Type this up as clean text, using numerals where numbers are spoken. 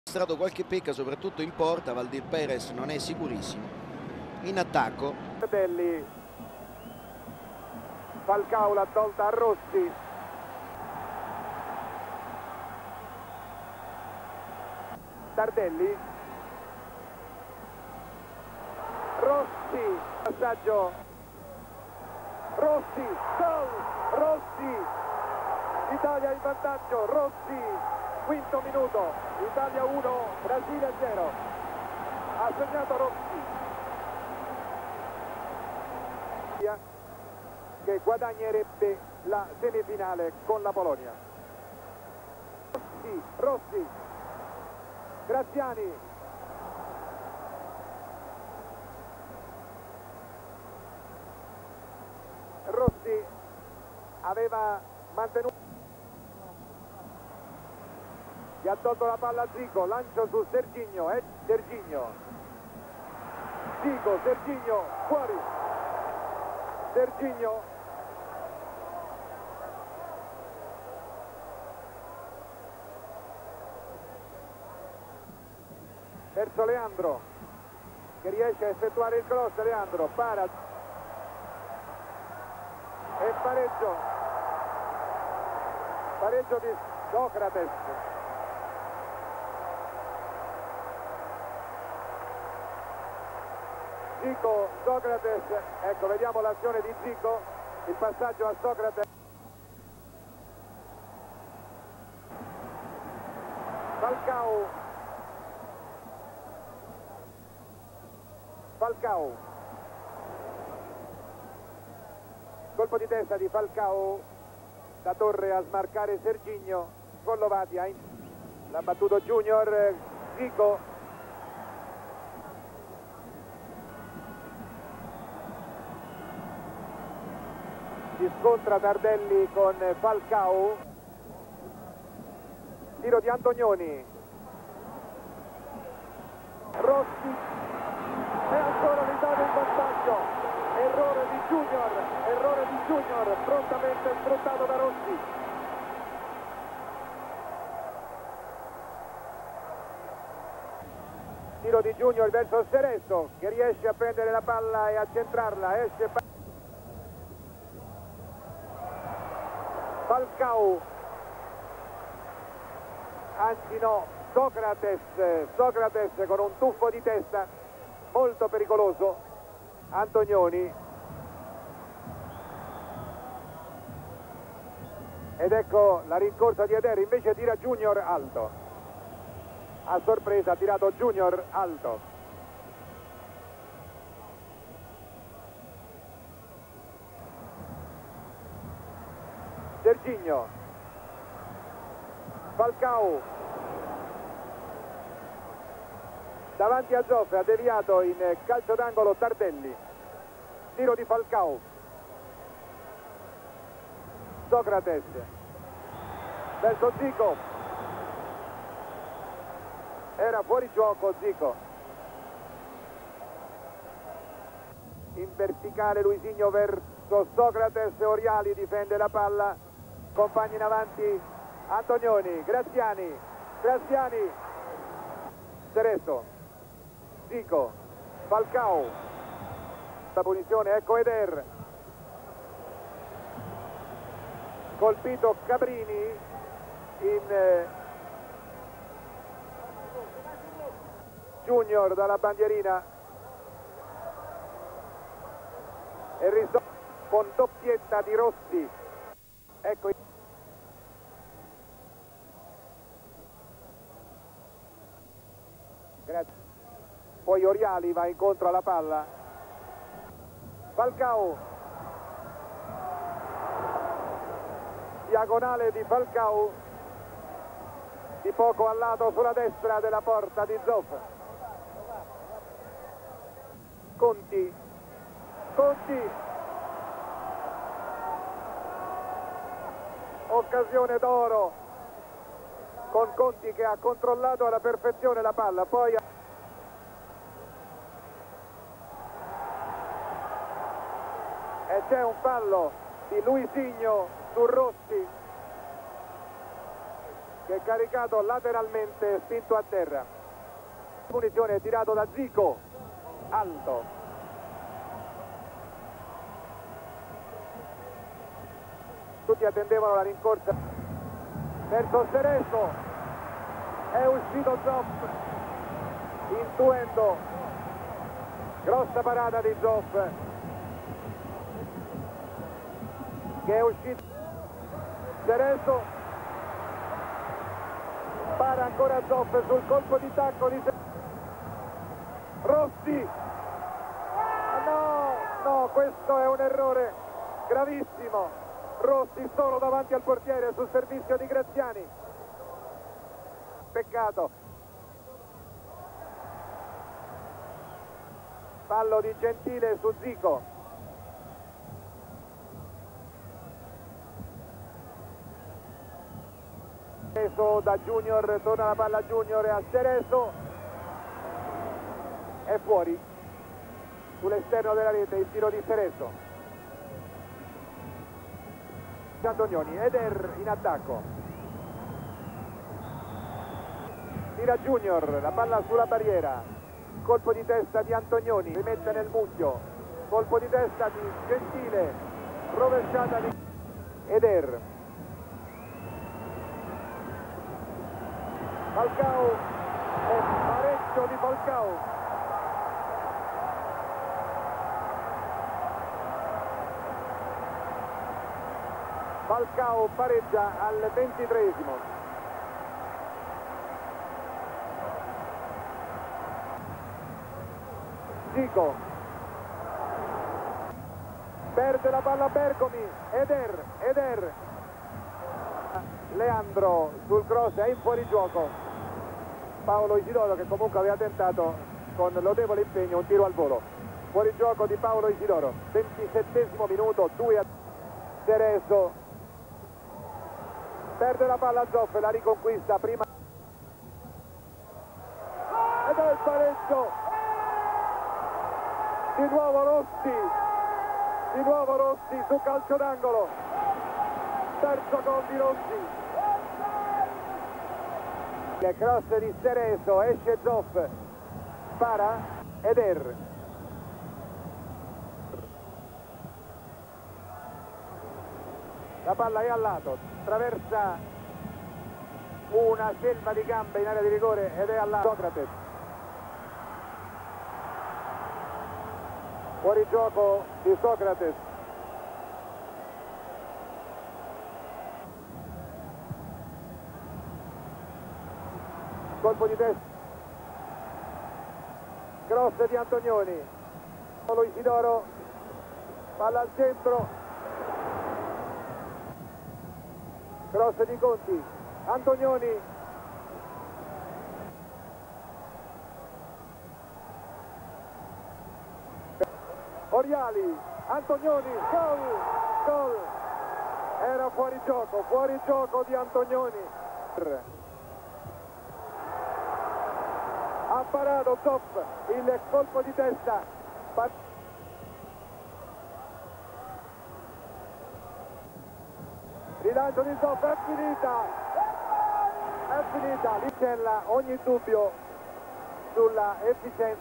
Mostrato qualche pecca soprattutto in porta. Valdir Perez non è sicurissimo. In attacco Tardelli, Falcao l'ha tolta a Rossi, Tardelli, Rossi, passaggio, Rossi, gol, Rossi, Italia in vantaggio, Rossi, quinto minuto, Italia 1, Brasile 0, ha segnato Rossi, che guadagnerebbe la semifinale con la Polonia. Rossi, Rossi, Graziani, Rossi aveva mantenuto, gli ha tolto la palla a Zico, lancio su Serginho, Serginho, Zico, Serginho, fuori, Serginho, verso Leandro che riesce a effettuare il cross, Leandro para e pareggio di Socrates. Zico, Socrates, ecco, vediamo l'azione di Zico, il passaggio a Socrates, Falcao, colpo di testa di Falcao, da Torre a smarcare Serginho, Collovati l'ha battuto Junior, Zico, si scontra Tardelli con Falcao, tiro di Antonioni, Rossi, e ancora l'Italia in vantaggio, errore di Junior, prontamente sfruttato da Rossi. Tiro di Junior verso Seresto che riesce a prendere la palla e a centrarla, esce Falcao, anzi no, Socrates con un tuffo di testa molto pericoloso, Antonioni, ed ecco la rincorsa di Eder, invece tira Junior alto, a sorpresa ha tirato Junior alto, Serginho, Falcao, davanti a Zoff, ha deviato in calcio d'angolo Tardelli, tiro di Falcao, Socrates verso Zico, era fuori gioco Zico, in verticale Luisinho verso Socrates, Oriali difende la palla, compagni in avanti Antonioni, Graziani, Seresto, Zico, Falcao, la punizione, ecco Eder, colpito Cabrini in Junior dalla bandierina e risolve con doppietta di Rossi, ecco grazie. Poi Oriali va incontro alla palla, Falcao, diagonale di Falcao, di poco a lato sulla destra della porta di Zoff, Conti, occasione d'oro con Conti che ha controllato alla perfezione la palla, poi e c'è un fallo di Luisinho su Rossi che è caricato lateralmente, spinto a terra. Punizione tirato da Zico, alto. Tutti attendevano la rincorsa verso Cerezo, è uscito Zoff, intuendo, grossa parata di Zoff, che è uscito. Cerezo para ancora Zoff sul colpo di tacco di Rossi. No, questo è un errore gravissimo. Rossi solo davanti al portiere sul servizio di Graziani. Peccato. Fallo di Gentile su Zico. Preso da Junior, torna la palla a Junior e a Cerezo. È fuori. Sull'esterno della rete il tiro di Cerezo. Antonioni, Eder in attacco, tira Junior, la palla sulla barriera, colpo di testa di Antonioni, rimette nel mucchio, colpo di testa di Gentile, rovesciata di Eder. Falcao, e pareggio di Falcao. Falcao pareggia al 23esimo. Zico perde la palla Bergomi, Eder Leandro sul cross è in fuorigioco. Paolo Isidoro, che comunque aveva tentato con lodevole impegno un tiro al volo. Fuorigioco di Paolo Isidoro, 27esimo minuto, 2-0. Cerezo perde la palla a Zoff, la riconquista prima ed è il pareggio. Di nuovo Rossi su calcio d'angolo, terzo gol di Rossi. Il cross di Cerezo, esce Zoff, para Eder. La palla è al lato, attraversa una selva di gambe in area di rigore ed è al lato. Socrates. Fuori gioco di Socrates. Colpo di testa. Cross di Antonioni. Paolo Isidoro. Palla al centro. Cross di Conti, Antonioni, Oriali, Antonioni, gol, era fuori gioco di Antonioni. Ha parato Zoff, il colpo di testa. Rilancio di Zoff, è finita, lì c'è ogni dubbio sulla efficienza.